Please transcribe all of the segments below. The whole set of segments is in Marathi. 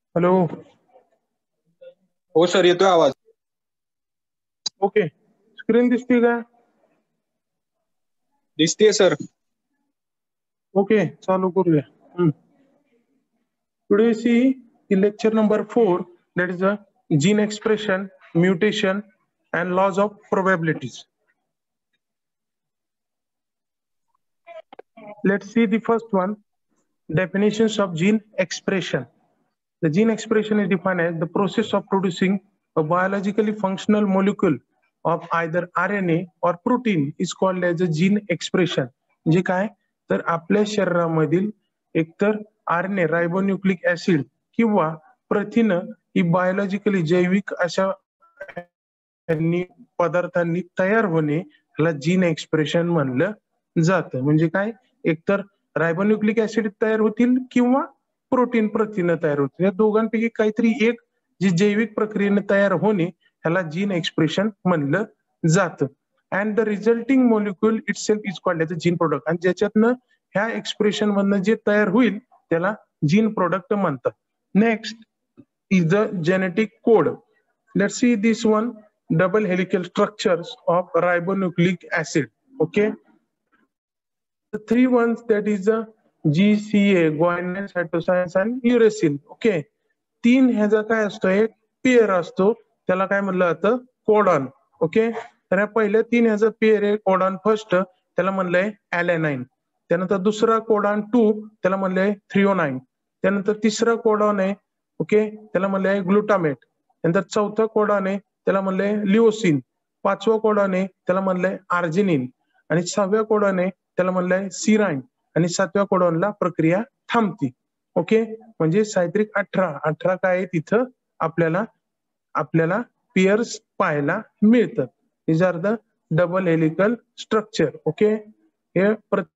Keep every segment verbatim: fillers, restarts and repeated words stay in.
हॅलो. हो सर, येतोय आवाज. ओके, स्क्रीन दिसते का? दिसतेय सर. ओके, चालू करूया. Today see lecture number four, that is a gene expression, mutation and laws of probabilities. Let's see the first one, definitions of gene expression. The gene expression is defined as the process of producing a biologically functional molecule of either R N A or protein is called as a gene expression. म्हणजे काय तर आपल्या शरीरामधील एकतर आरएनए रायबोन्यूक्लिक ऍसिड किंवा प्रथिन ही बायोलॉजिकली जैविक अशा पदार्थांनी तयार होणे ह्याला जीन एक्सप्रेशन म्हणलं जातं. म्हणजे काय एकतर रायबोन्यूक्लिक ऍसिड तयार होतील किंवा प्रोटीन प्रथिन तयार होतील. या दोघांपैकी काहीतरी एक जी जैविक प्रक्रियेने तयार होणे ह्याला जीन एक्सप्रेशन म्हणलं जातं. And the resulting molecule itself is called as a gene product. आणि ज्याच्यातनं ह्या एक्सप्रेशन मधनं जे तयार होईल त्याला जीन प्रोडक्ट म्हणतात. Next is the genetic code. Let's see this one, double helical structures of ribonucleic acid. Okay, the three ones, that is the G C A, guanine, cytosine and uracil. Okay, तीन ह्याचा काय असतो, एक पेअर असतो, त्याला काय म्हणलं जातं, कोडॉन. ओके, तर ह्या पहिल्या तीन ह्याचा पेअर आहे कोडॉन फर्स्ट, त्याला म्हणलंय ॲलेनाइन. त्यानंतर दुसरा कोडॉन टू, त्याला म्हणलंय थ्रिओनाइन. त्यानंतर तिसरा कोडॉन आहे, ओके, त्याला म्हणलंय ग्लुटामेट. त्यानंतर चौथा कोडॉन आहे, त्याला म्हणलंय लिओसिन. पाचवा कोडॉन आहे, त्याला म्हणलंय आर्जिनिन. आणि सहाव्या कोडॉन आहे, त्याला म्हणलंय सिराइन. आणि सातव्या कोडॉनला प्रक्रिया थांबती. ओके, म्हणजे सायट्रिक अठरा अठरा काय आहे तिथं आपल्याला आपल्याला पेयर्स पाहायला मिळतात. Is are the double helical structure. Okay, हे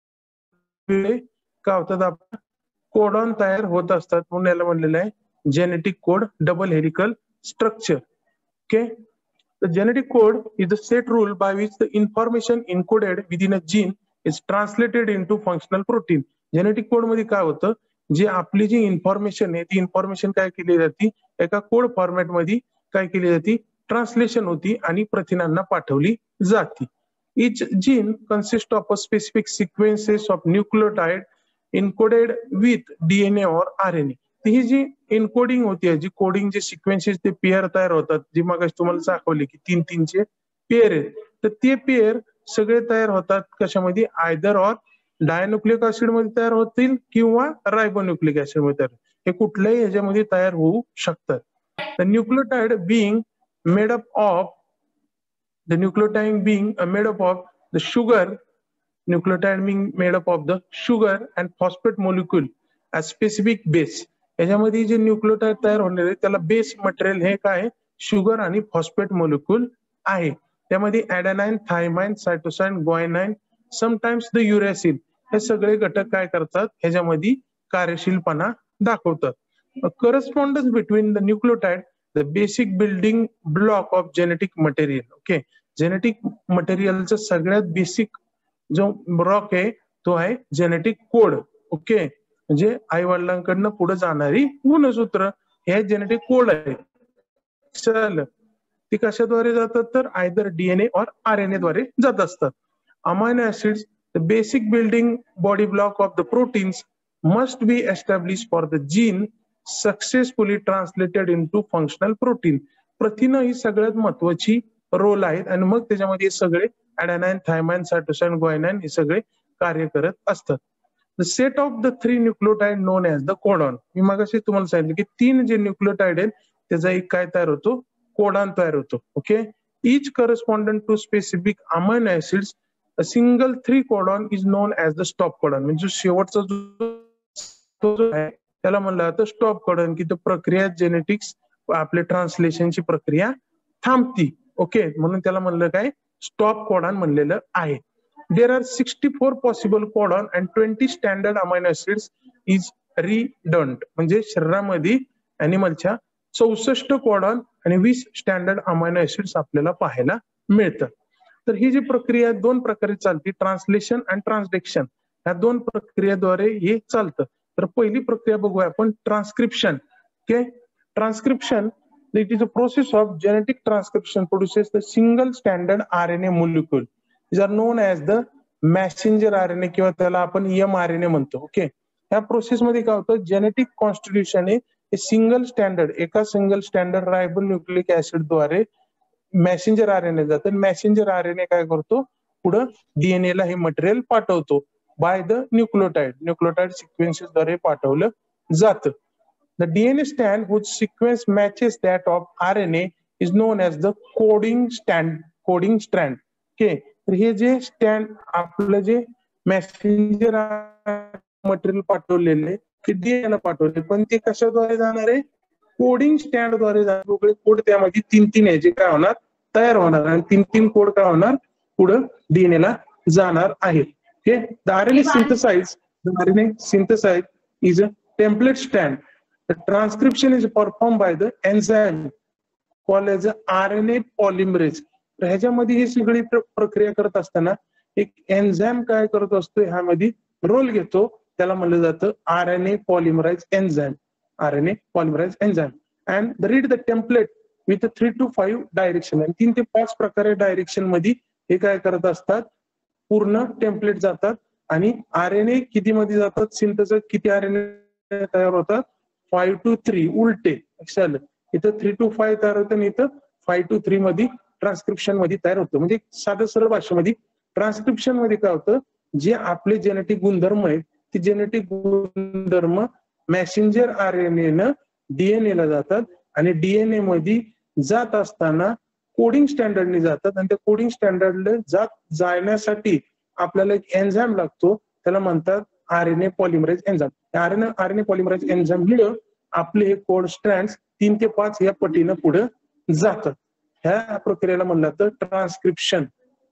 काय होतात, आपण कोडॉन तयार होत असतात म्हणून याला म्हणलेलं आहे genetic code, double helical structure. Okay, the genetic code is the set rule by which the information encoded within a gene is translated into functional protein. Genetic code मध्ये काय होतं, जे आपली जी इन्फॉर्मेशन आहे ती इन्फॉर्मेशन काय केली जाते, एका कोड फॉर्मॅट मध्ये काय केली जाते, ट्रान्सलेशन होती आणि प्रथिनांना पाठवली जाते. Each gene consists of a specific sequences of nucleotide encoded with D N A or R N A. ही जी एन्कोडिंग होती, जी कोडिंग जे सिक्वेन्सेस ते पेअर तयार होतात, जी मग तुम्हाला दाखवली की तीन तीनचे पेअर आहेत, तर ते पेअर सगळे तयार होतात कशामध्ये, आयदर ऑर डायन्यूक्लिक ऍसिड मध्ये तयार होतील किंवा रायबोन्यूक्लिक ऍसिड मध्ये तयार, हे कुठल्याही ह्याच्यामध्ये तयार होऊ शकतात. The nucleotide being made up of the nucleotide being made up of the sugar nucleotide being made up of the sugar and phosphate molecule as specific base. याच्यामध्ये जे न्यूक्लियोटाइड तयार होणार आहे त्याला बेस मटेरियल हे काय, शुगर आणि फॉस्फेट मोलिक्युल आहे. त्यामध्ये adenine, thymine, cytosine, guanine, sometimes the uracil, हे सगळे घटक काय करतात, ह्याच्यामध्ये कार्यशीलपणा दाखवतात. Correspondence between the nucleotide, the basic building block of genetic material. Okay, genetic मटेरियलचा सगळ्यात बेसिक जो ब्लॉक आहे तो आहे जेनेटिक कोड. ओके, म्हणजे आई वडिलांकडनं पुढे जाणारी गुणसूत्र हे जेनेटिक कोड आहे. चल, ती कशाद्वारे जातात, तर आयदर डीएनए और आरएनए द्वारे जात असतात. Amino acids, the basic building body block of the proteins, must be establish for the gene successfully translated into functional protein. प्रथिन ही सगळ्यात महत्वाची रोल आहेत आणि मग त्याच्यामध्ये सगळे ॲडेनाइन, थायमाइन, सायटोसाइन, ग्वानिन हे सगळे कार्य करत असतात. The set of the three nucleotide known as the codon. मी मगाशी तुम्हाला सांगितलं की तीन जे न्यूक्लियोटाइड आहेत त्याचा एक काय तयार होतो, कोडॉन तयार होतो. Okay, each correspondent to specific amino acids, a single three codon is known as the stop codon. म्हणजे शेवटचा जो आहे त्याला म्हणलं जातं स्टॉप कोडॉन, की तो प्रक्रिया जेनेटिक्स आपले ट्रान्सलेशनची प्रक्रिया थांबती. ओके, म्हणून त्याला म्हणलं काय, स्टॉप कोडॉन म्हणलेलं आहे. There are sixty-four possible codon and twenty standard amino acids is redundant. म्हणजे शरीरामध्ये ॲनिमलच्या चौसष्ट कोडॉन आणि वीस स्टँडर्ड अमायनो ऍसिड्स आपल्याला पाहायला मिळतात. तर ही जी प्रक्रिया दोन प्रकारे चालते, ट्रान्सलेशन आणि ट्रान्सडेक्शन, ह्या दोन प्रक्रियेद्वारे हे चालतं. तर पहिली प्रक्रिया बघूया आपण, transcription. Okay, Transcription, it is a process of genetic transcription produces the single standard R N A molecule. These are known as the messenger R N A किंवा त्याला आपण एम आर एन ए म्हणतो. ओके, ह्या प्रोसेसमध्ये काय होतं, जेनेटिक कॉन्स्टिट्यूशन हे सिंगल स्टँडर्ड एका single standard ribo nucleic acid द्वारे मेसेंजर आर एन ए जातं. मेसेंजर आर एन ए काय करतो, पुढं डीएनए ला हे मटेरियल पाठवतो by the nucleotide. Nucleotide sequences द्वारे पाठवलं जातं. The D N A strand whose sequence matches that of R N A is known as the coding strand. Coding strand. Okay. तर हे जे स्टँड आपलं जे मेसेंजर मटेरियल पाठवलेले ते डीएनए ला पाठवले, पण ते कशाद्वारे जाणार आहे, कोडिंग स्टँड द्वारे जाणार. वेगळे कोड त्यामध्ये तीन तीन आहे जे काय होणार, तयार होणार, आणि तीन तीन कोड काय होणार, पुढे डीएनए ला जाणार आहेत. Okay, the RNA synthesise the RNA synthesise is a template stand. The transcription is performed by the enzyme called as R N A polymerase. तर ह्याच्यामध्ये ही सगळी प्रक्रिया करत असताना एक एन्झाइम काय करत असतो, ह्यामध्ये रोल घेतो, त्याला म्हणलं जातं R N A polymerise enzyme. R N A polymerise enzyme and read the template with three to five direction. आणि तीन ते पाच प्रकारे डायरेक्शन मध्ये हे काय करत असतात, पूर्ण टेम्पलेट जातात. आणि आर एन ए किती मध्ये जातात, सिंथेसाइज किती आर एन ए तयार होतात, फाईव्ह टू थ्री उलटे. लक्षात, इथं थ्री टू फाईव्ह तयार होतं आणि इथं फाईव्ह टू थ्री मध्ये ट्रान्सक्रिप्शन मध्ये तयार होतं. म्हणजे साधं सरळ भाषेमध्ये ट्रान्सक्रिप्शन मध्ये काय होतं, जे आपले जेनेटिक गुणधर्म आहेत ते जेनेटिक गुणधर्म मेसेंजर आर एन ए न डीएनए ला जातात. आणि डीएनए मध्ये जात असताना कोडिंग स्टँडर्डने जातात. आणि त्या कोडिंग स्टँडर्डला जात जाण्यासाठी आपल्याला एक एन्झाइम लागतो, त्याला म्हणतात RNA polymerise enzyme. RNA RNA polymerise enzyme मुळे आपले हे कोड स्ट्रँड्स तीन ते पाच या पटीनं पुढे जातात. ह्या प्रक्रियेला म्हणलं तर ट्रान्सक्रिप्शन.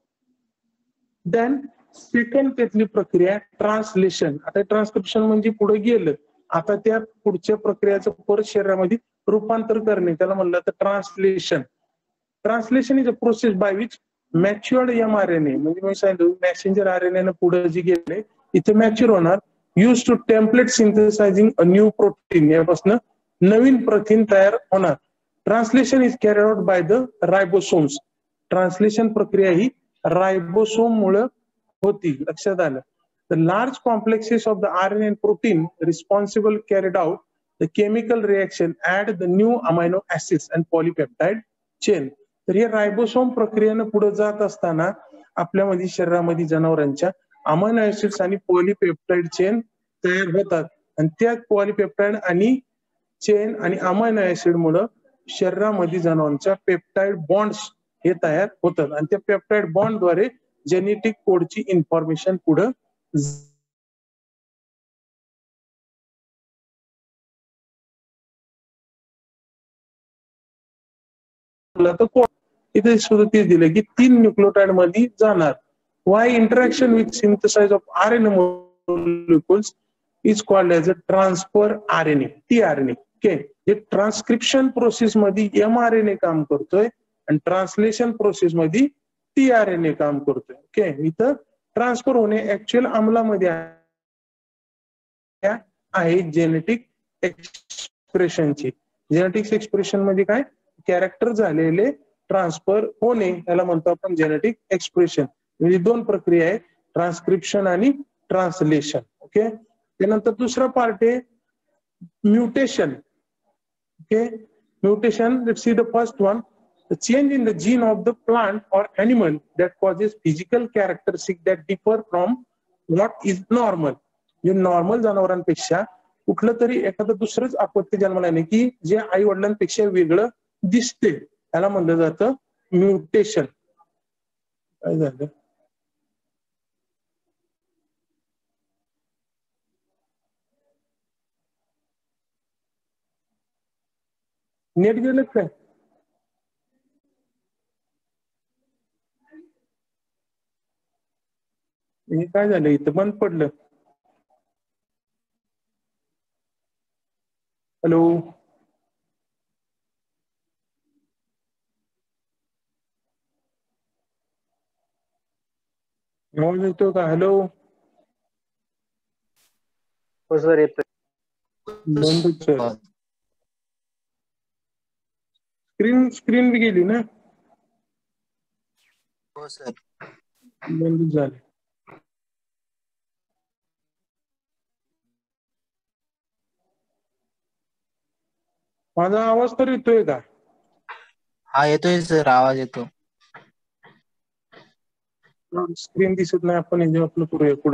देन सेकंड त्यातली प्रक्रिया ट्रान्सलेशन. आता ट्रान्सक्रिप्शन म्हणजे पुढे गेलं, आता त्या पुढच्या प्रक्रियेचं परत शरीरामध्ये रूपांतर करणे, त्याला म्हणलं तर translation. Translation is a process by which matured mRNA, म्हणजे मी सांगितलं मेसेंजर आरएनए न पुढे जे गेले इथे मॅच्युअर होणार, use to template synthesising a new protein, यापासून नवीन प्रथिन तयार होणार. Translation is carried out by the ribosomes. Translation प्रक्रिया ही रायबोसोम मुळे होती. लक्षात आलं. The large complexes of the RNA and protein responsible carried out the chemical reaction at the new amino acids and polypeptide chain. तर हे रायबोसोम प्रक्रियेनं पुढे जात असताना आपल्यामध्ये शरीरामध्ये जनावरांच्या अमायनो ऍसिड्स आणि पॉलिपेप्टाइड चेन तयार होतात. आणि त्या पॉलिपेप्टाइड आणि चेन आणि अमायनो ऍसिड मुळे शरीरामध्ये जनावरांच्या पेप्टाइड बॉन्ड्स हे तयार होतात. आणि त्या पेप्टाइड बॉन्ड द्वारे जेनेटिक कोडची इन्फॉर्मेशन पुढे इथे सुद्धा तेच दिलं की तीन न्यूक्लियोटाइड मध्ये जाणार. Why interaction with synthesis of R N A molecules is called as a transfer R N A, tRNA. Okay, हे ट्रान्सक्रिप्शन प्रोसेस मध्ये एमआरएनए काम करतोय आणि ट्रान्सलेशन प्रोसेस मध्ये टीआरएनए काम करतोय. ओके, इथं ट्रान्सफर होणे ऍक्च्युअल अंमलामध्ये आहे जेनेटिक एक्सप्रेशनची. जेनेटिक्स एक्सप्रेशन मध्ये काय कॅरेक्टर झालेले ट्रान्सफर होणे, त्याला म्हणतो आपण जेनेटिक एक्सप्रेशन. म्हणजे दोन प्रक्रिया आहे, ट्रान्सक्रिप्शन आणि ट्रान्सलेशन. ओके, त्यानंतर दुसरा पार्ट आहे mutation. Okay, mutation, let's see the first one. The change in the gene of the plant or animal that causes physical characteristics that differ from what is normal. जे नॉर्मल जनावरांपेक्षा कुठलं तरी एखादं दुसरंच अपत्य जन्माला येणे की जे आई वडिलांपेक्षा वेगळं दिसते, त्याला म्हणलं जातं म्युटेशन. काय झालं, नेट गेलं काय, हे काय झालं, इथं बंद पडलं. हॅलो, आवाज येतो का? हॅलो, हो सर येतोय. बंद सर. स्क्रीन स्क्रीन बी गेली ना? हो सर. बंद झाले. माझा आवाज तर येतोय का? हा येतोय सर, आवाज येतो. स्क्रीन दिसत नाही, आपण हे आपलं करूया पुढं.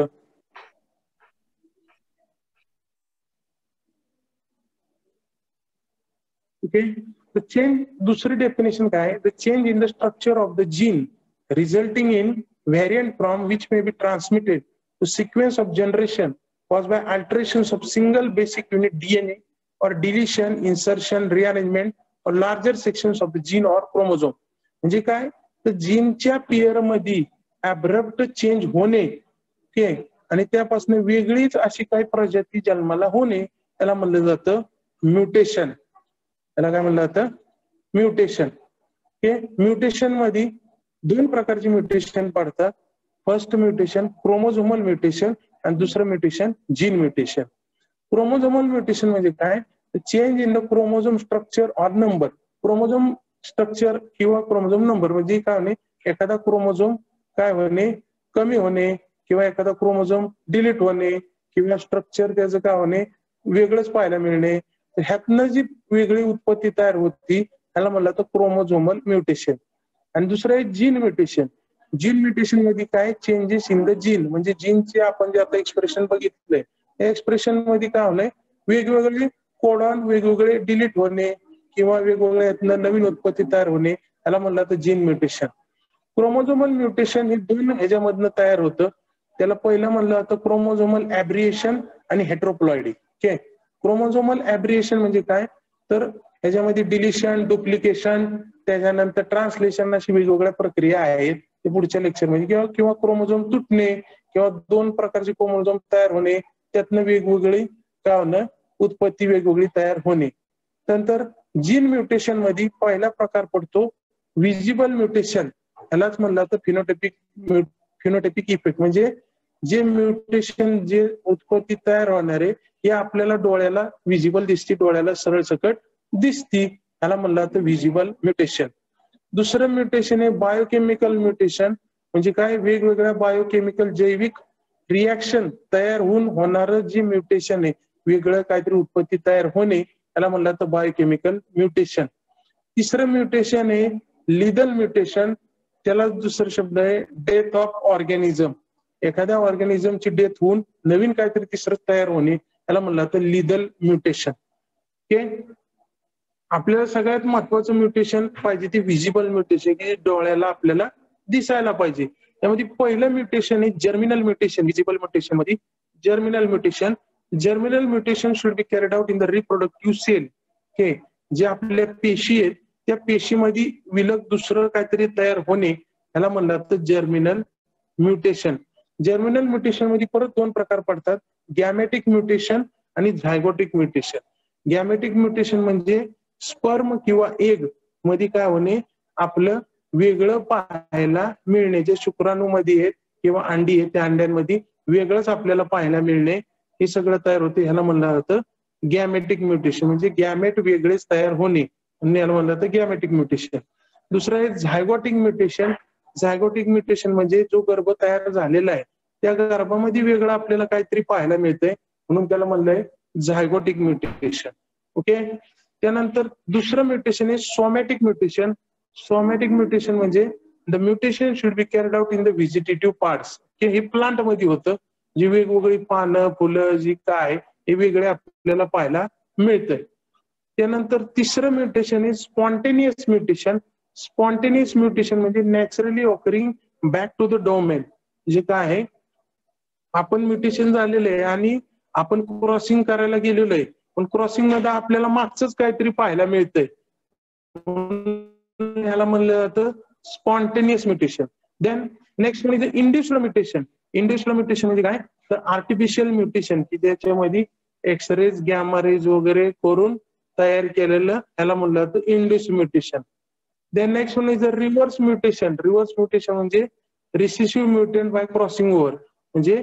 ओके, द चेंज, दुसरी डेफिनेशन काय? The change in the structure of the gene resulting in variant from which may be transmitted to sequence of generation caused by alterations of single basic unit D N A or deletion, insertion, rearrangement or larger sections of the gene or chromosome. म्हणजे काय? तर जीनच्या पेअर मध्ये अब्रप्ट चेंज होणे, ओके, आणि त्यापासून वेगळीच अशी काही प्रजाती जन्माला होणे, त्याला म्हणलं जातं म्युटेशन. त्याला काय म्हणलं जातं? म्युटेशन. ओके, म्युटेशन मध्ये दोन प्रकारचे म्युटेशन पडतात. फर्स्ट म्युटेशन क्रोमोझोमल म्युटेशन आणि दुसरं mutation gene mutation. Chromosomal mutation म्हणजे काय? Change in the chromosome structure or number. Chromosome structure किंवा क्रोमोझोम नंबर म्हणजे काय होणे? एखादा क्रोमोझोम काय होणे? कमी होणे, किंवा एखादा क्रोमोझोम डिलीट होणे, किंवा स्ट्रक्चर त्याचं काय होणे? वेगळंच पाहायला मिळणे. ह्यातनं जी वेगळी उत्पत्ती तयार होती त्याला म्हणलं तर क्रोमोझोमल म्युटेशन. आणि दुसरं आहे जीन म्युटेशन. जीन म्युटेशन मध्ये काय? चेंजेस इन द जीन, म्हणजे जीनचे आपण जे आता एक्सप्रेशन बघितलंय त्या एक्सप्रेशन मध्ये काय होलंय? वेगवेगळे कोडॉन वेगवेगळे डिलीट होणे किंवा वेगवेगळ्या यातनं नवीन उत्पत्ती तयार होणे, त्याला म्हणलं तर जीन म्युटेशन. क्रोमोझोमल म्युटेशन हे दोन ह्याच्यामधनं तयार होतं. त्याला पहिलं म्हणलं जातं क्रोमोझोमल ॲब्रिएशन आणि हेट्रोप्लॉइडी. ओके, क्रोमोझोमल ॲब्रिएशन म्हणजे काय? तर ह्याच्यामध्ये डिलिशन, डुप्लिकेशन, त्याच्यानंतर ट्रान्सलेशन अशी वेगवेगळ्या प्रक्रिया आहेत, ते पुढच्या लेक्चरमध्ये. किंवा किंवा क्रोमोझोम तुटणे किंवा दोन प्रकारचे क्रोमोझोम तयार होणे, त्यातनं वेगवेगळी काय होणं? उत्पत्ती वेगवेगळी तयार होणे. नंतर जीन म्युटेशन मध्ये पहिला प्रकार पडतो व्हिजिबल म्युटेशन. यालाच म्हणलं तर फिनोटाइपिक फिनोटाइपिक इफेक्ट. म्हणजे जे म्युटेशन, जे उत्पत्ती तयार होणारे हे आपल्याला डोळ्याला व्हिजिबल दिसते, डोळ्याला सरळ सकट दिसती, त्याला म्हणलं तर व्हिजिबल म्युटेशन. दुसरं म्युटेशन आहे बायोकेमिकल म्युटेशन. म्हणजे काय? वेगवेगळ्या बायोकेमिकल जैविक रिॲक्शन तयार होऊन होणारं जे म्युटेशन आहे, वेगळं काहीतरी उत्पत्ती तयार होणे, त्याला म्हणलं तर बायोकेमिकल म्युटेशन. तिसरं म्युटेशन आहे लिदल म्युटेशन. त्याला दुसरा शब्द आहे डेथ ऑफ ऑर्गॅनिझम. एखाद्या ऑर्गॅनिझमची डेथ होऊन नवीन काहीतरी तिसरं तयार होणे, त्याला म्हणलं तर लिदल म्युटेशन. ओके, आपल्याला सगळ्यात महत्वाचं म्युटेशन पाहिजे ते व्हिजिबल म्युटेशन, की डोळ्याला आपल्याला दिसायला पाहिजे. त्यामध्ये पहिलं म्युटेशन आहे जर्मिनल म्युटेशन. व्हिजिबल म्युटेशन मध्ये germinal mutation. Germinal mutation should be carried out in the reproductive cell. Okay, जे आपल्या पेशी आहेत त्या पेशीमध्ये विलग दुसरं काहीतरी तयार होणे, याला म्हणलं तर जर्मिनल म्युटेशन. जर्मिनल म्युटेशन मध्ये परत दोन प्रकार पडतात, गॅमेटिक म्युटेशन आणि झायगोटिक म्युटेशन. गॅमेटिक म्युटेशन म्हणजे स्पर्म किंवा एग मध्ये काय होणे? आपलं वेगळं पाहायला मिळणे. जे शुक्राणूमध्ये आहेत किंवा अंडी आहेत त्या अंड्यांमध्ये वेगळंच आपल्याला पाहायला मिळणे, हे सगळं तयार होते, ह्याला म्हणलं जातं गॅमेटिक म्युटेशन. म्हणजे गॅमेट वेगळेच तयार होणे, याला म्हणलं जातं गॅमेटिक म्युटेशन. दुसरं आहे झायगोटिक म्युटेशन. झायगोटिक म्युटेशन म्हणजे जो गर्भ तयार झालेला आहे त्या गर्भामध्ये वेगळं आपल्याला काहीतरी पाहायला मिळतंय, म्हणून त्याला म्हणलंय झायगोटिक म्युटेशन. ओके, त्यानंतर दुसरं म्युटेशन आहे सोमॅटिक म्युटेशन. सोमॅटिक म्युटेशन म्हणजे the mutation should be carried out in the vegetative parts. हे प्लांट मध्ये होतं, जी वेगवेगळी पानं फुलं जी काय हे वेगळे आपल्याला पाहायला मिळतंय. त्यानंतर तिसरं म्युटेशन आहे स्पॉन्टेनियस म्युटेशन. स्पॉन्टेनियस म्युटेशन म्हणजे naturally occurring back to the domain. म्हणजे काय आहे? आपण म्युटेशन झालेलं आहे आणि आपण क्रॉसिंग करायला गेलेलो आहे, पण क्रॉसिंग मध्ये आपल्याला मागचंच काहीतरी पाहायला मिळतंय, ह्याला म्हणलं जातं स्पॉन्टेनियस म्युटेशन. देन नेक्स्ट म्हणजे इंड्युस्ड म्युटेशन. इंड्युस्ड म्युटेशन म्हणजे काय? तर आर्टिफिशियल म्युटेशन, की त्याच्यामध्ये एक्सरेज गॅमा रेज वगैरे करून तयार केलेलं, ह्याला म्हणलं जातं induced mutation. Then next one is a reverse mutation. Reverse mutation म्हणजे recessive mutant by crossing over. म्हणजे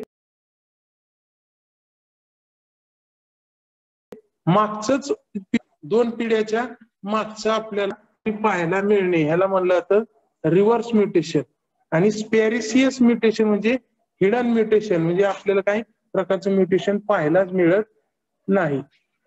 मागचंच दोन पिढ्याच्या मागचं आपल्याला पाहायला मिळणे ह्याला म्हणलं जातं रिव्हर्स म्युटेशन. आणि स्पेरिसियस म्युटेशन म्हणजे हिडन म्युटेशन, म्हणजे आपल्याला काही प्रकारचं म्युटेशन पाहायलाच मिळत नाही.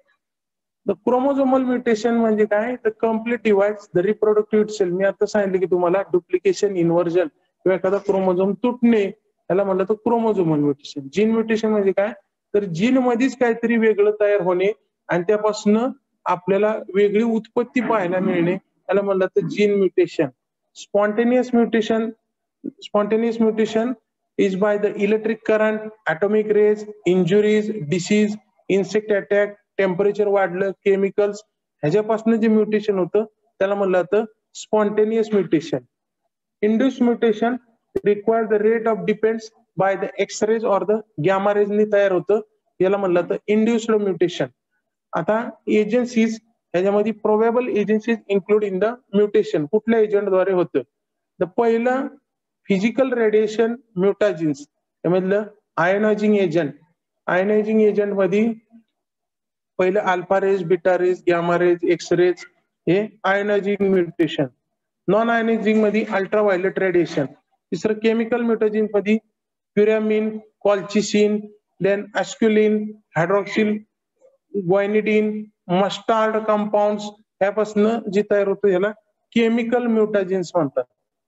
क्रोमोझोमल म्युटेशन म्हणजे काय, तर complete divides the reproductive cell. मी आता सांगितलं की तुम्हाला डुप्लिकेशन, इन्व्हर्जन किंवा एखादा क्रोमोझोम तुटणे याला म्हणलं तर क्रोमोझोमल म्युटेशन. जीन म्युटेशन म्हणजे काय, तर जीन मध्येच काहीतरी वेगळं तयार होणे आणि त्यापासून आपल्याला वेगळी उत्पत्ती पाहायला मिळणे याला म्हणलं तर gene mutation. Spontaneous mutation spontaneous mutation is by the electric current, atomic rays, injuries, disease, insect attack, temperature वाढलं, केमिकल्स, ह्याच्यापासून जे म्युटेशन होतं त्याला म्हणलं जातं spontaneous mutation. Induce mutation require the rate of depends by the X rays or the gamma रेजनी तयार होतं, याला म्हणलं जातं इंड्युस्ड म्युटेशन. आता एजन्सीज ह्याच्यामध्ये probable agencies include in the mutation. कुठल्या एजंटद्वारे होतं, तर पहिलं फिजिकल रेडिएशन म्युटाजिन्स, त्यामधलं आयनायझिंग एजंट. आयनायझिंग एजंट मध्ये पहिलं alpha rays, beta rays, gamma rays, X rays हे आयनायझिंग म्युटेशन. नॉन आयनायझिंग मध्ये अल्ट्राव्हायोलेट रेडिएशन. तिसरं केमिकल म्युटाजिन मध्ये puramine, colchicine, then esculin, hydroxyl guanidine, mustard compound ह्यापासून जे तयार होतं याला केमिकल म्युटाजिन्स म्हणतात.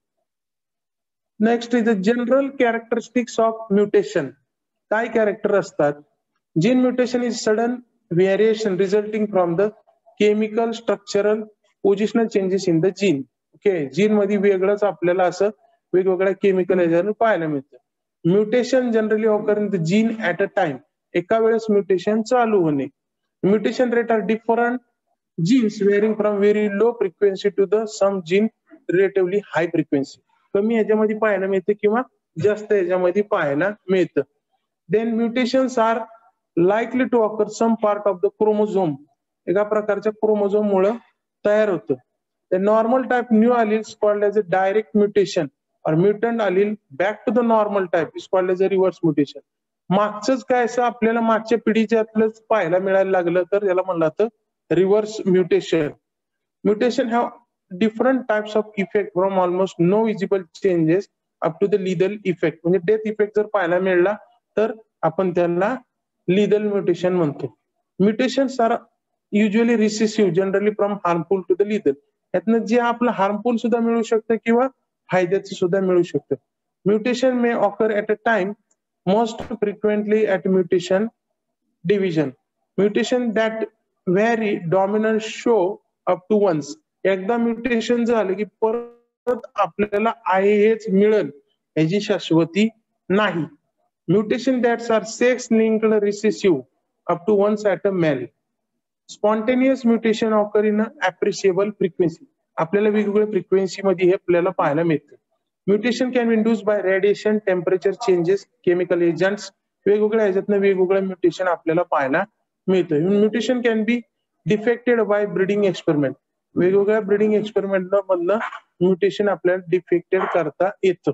Next is the general characteristics of mutation. काय कॅरेक्टर असतात, gene mutation is sudden variation resulting from the chemical, structural, positional changes in the gene. Okay, gene मध्ये वेगळंच आपल्याला असं वेगवेगळ्या केमिकल याच्यावर पाहायला मिळतं. Mutation generally occur in the gene at a time, एका वेळेस म्युटेशन चालू होणे. Mutation rate are different genes varying from very low frequency to the some gene relatively high frequency. कमी ह्याच्यामध्ये पाहायला मिळतं किंवा जास्त ह्याच्यामध्ये पाहायला मिळतं. Then mutations are likely to occur some part of the chromosome, एका प्रकारच्या क्रोमोझोम मुळे तयार होतं. The normal type new alleles called as a direct mutation or mutant allele back to the normal type is called as a reverse mutation. मागचंच काय असं आपल्याला मागच्या पिढीच्यातलंच पाहायला मिळायला लागलं तर याला म्हणलं जातं reverse mutation. Mutation have different types of effect from almost no visible changes up to the lethal effect. म्हणजे डेथ इफेक्ट जर पाहायला मिळाला तर आपण त्याला लिदल म्युटेशन म्हणतो. Mutations are usually recessive generally from harmful to the lethal. यातनं जे आपलं हार्मफुल सुद्धा मिळू शकतं किंवा फायद्याचं सुद्धा मिळू शकतं. Mutation may occur at a time, most frequently at mutation division. Mutation that vary dominant show up to once. एकदा म्युटेशन झालं की परत आपल्याला आहे हेच मिळेल याची शाश्वती नाही. Mutation that's are sex linked recessive up to once at a male. Spontaneous mutation occur in appreciable frequency. आपल्याला वेगवेगळ्या फ्रिक्वेन्सी मध्ये हे आपल्याला पाहायला मिळतं. Mutation can be induced by radiation, temperature changes, chemical agents. वेगवेगळ्या ह्याच्यातनं वेगवेगळं म्युटेशन आपल्याला पाहायला मिळतं. Mutation can be defected by breeding experiment. वेगवेगळ्या ब्रीडिंग एक्सपेरिमेंट मधनं म्युटेशन आपल्याला डिफेक्टेड करता येतं.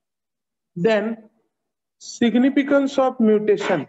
Then significance of mutation,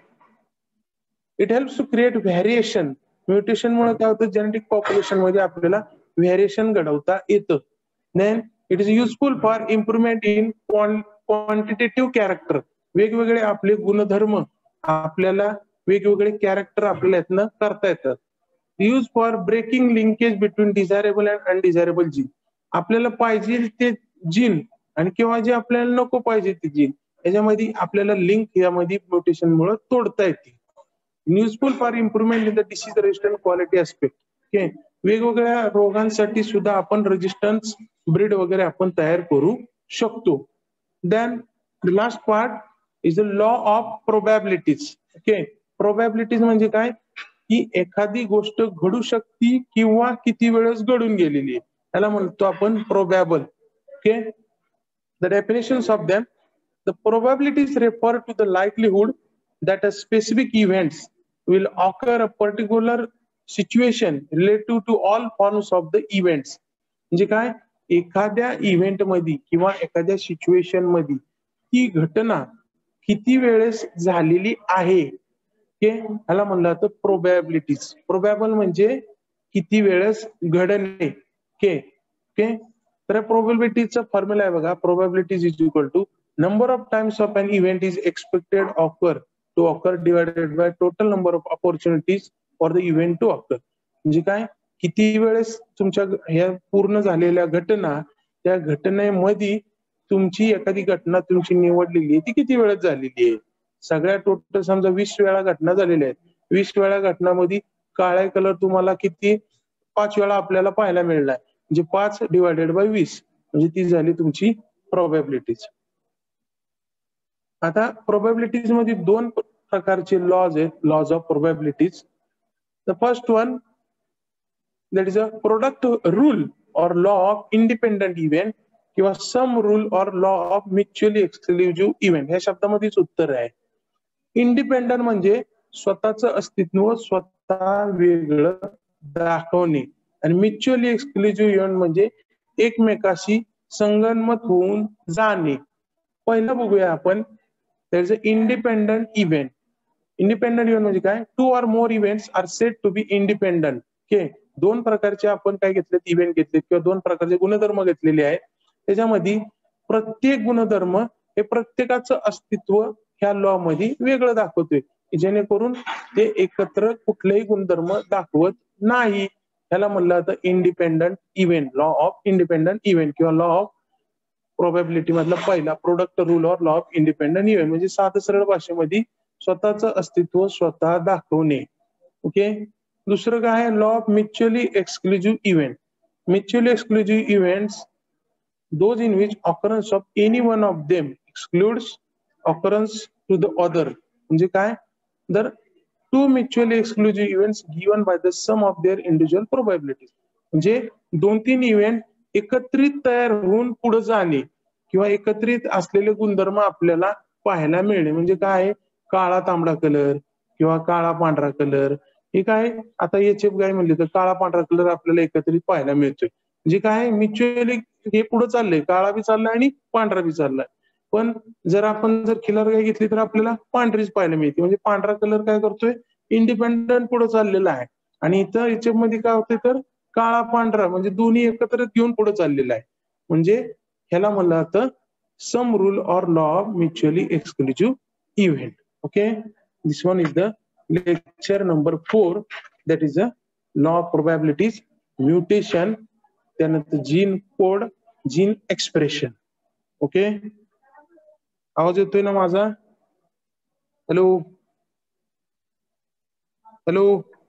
it helps to create variation. Mutation मुळे काय होतं, जेनेटिक पॉप्युलेशन मध्ये आपल्याला व्हेरिएशन घडवता येतं. Then it is useful for improvement in quantitative character. वेगवेगळे आपले गुणधर्म आपल्याला वेगवेगळे कॅरेक्टर आपल्याला यातनं करता येतात. Use for breaking linkage between desirable and undesirable gene. आपल्याला पाहिजे ते जीन आणि किंवा जे आपल्याला नको पाहिजे ते जीन याच्यामध्ये आपल्याला लिंक यामध्ये म्युटेशन मुळे तोडता येते. Useful for improvement in the disease resistant quality aspect. Okay, वेगवेगळ्या रोगांसाठी सुद्धा आपण रेजिस्टन्स ब्रीड वगैरे आपण तयार करू शकतो. Then the last part is the law of probabilities. Okay, probabilities म्हणजे काय, की एखादी गोष्ट घडू शकते किंवा किती वेळेस घडून गेलेली आहे त्याला म्हणतो आपण probable. Okay, the definitions of them, the probabilities refer to the likelihood that a specific events will occur a particular situation relative to all forms of the events. म्हणजे काय, एखाद्या इव्हेंट मध्ये किंवा एखाद्या सिच्युएशन मध्ये ती घटना किती वेळेस झालेली आहे हे ह्याला म्हणलं जातं प्रोबॅबिलिटीज. प्रोबॅबल म्हणजे किती वेळेस घडणे. Okay, okay. तर प्रोबॅबिलिटीचा फॉर्म्युला आहे बघा, probability is equal to number of times of an event is expected occur to occur divided by total number of opportunities for the event to occur. म्हणजे काय, किती वेळेस तुमच्या ह्या पूर्ण झालेल्या घटना, त्या घटनेमध्ये तुमची एखादी घटना तुमची निवडलेली आहे ती किती वेळेस झालेली आहे. सगळ्या टोटल समजा वीस वेळा घटना झालेल्या आहेत, वीस वेळा घटनामध्ये काळा कलर तुम्हाला किती पाच वेळा आपल्याला पाहायला मिळणार, म्हणजे पाच डिवायडेड बाय वीस, म्हणजे ती झाली तुमची प्रोबॅबिलिटीज. आता प्रोबॅबिलिटीज मध्ये दोन प्रकारचे लॉज आहेत, laws of probabilities. The first one that is a product rule or law of independent event किंवा sum rule or law of mutually exclusive event. ह्या शब्दामध्येच उत्तर आहे. इंडिपेंडंट म्हणजे स्वतःचं अस्तित्व स्वतः वेगळं दाखवणे, आणि म्युच्युअली एक्सक्लुझिव्ह इव्हेंट म्हणजे एकमेकाशी संगनमत होऊन जाणे. पहिलं बघूया आपण, there is a independent event. Independent event म्हणजे काय, two or more events are said to be independent. Okay, दोन प्रकारचे आपण काय घेतलेत, इव्हेंट घेतलेत किंवा दोन प्रकारचे गुणधर्म घेतलेले आहेत. त्याच्यामध्ये प्रत्येक गुणधर्म हे प्रत्येकाचं अस्तित्व ह्या लॉ मध्ये वेगळं दाखवतोय, जेणेकरून ते एकत्र कुठलेही गुणधर्म दाखवत नाही. ह्याला म्हणलं जातं independent event, law of independent event किंवा लॉ ऑफ प्रोबॅबिलिटी मधला पहिला product rule or law of independent event. म्हणजे साधं सरळ भाषेमध्ये स्वतःचं अस्तित्व स्वतः दाखवणे. ओके. दुसरं काय आहे, law of mutually exclusive event. Mutually exclusive events those in which occurrence of any one of them excludes occurrence to the other. म्हणजे काय, जर two mutually exclusive events given by the sum of their individual probabilities. म्हणजे दोन तीन इव्हेंट एकत्रित तयार होऊन पुढे जाणे किंवा एकत्रित असलेले गुणधर्म आपल्याला पाहायला मिळणे. म्हणजे काय, काळा तांबडा कलर किंवा काळा पांढरा कलर, हे काय, आता एच एफ गाय म्हणले तर काळा पांढरा कलर आपल्याला एकत्रित पाहायला मिळतोय. म्हणजे काय, म्युच्युअली हे पुढे चाललंय, काळा बी चाललाय आणि पांढरा बी चाललाय. पण जर आपण जर खिलार गाय घेतली तर आपल्याला पांढरीच पाहायला मिळते. म्हणजे पांढरा कलर काय करतोय, इंडिपेंडंट पुढे चाललेला आहे. आणि इथं एचएफ मध्ये काय होतंय, तर काळा पांढरा म्हणजे दोन्ही एकत्र घेऊन पुढे चाललेला आहे. म्हणजे ह्याला म्हणलं जातं sum rule or law of mutually exclusive event. Okay, this one is the lecture number four, that is a law of probabilities, mutation, त्यानंतर gene code, gene expression. Okay, आवाज येतोय ना माझा? Hello hello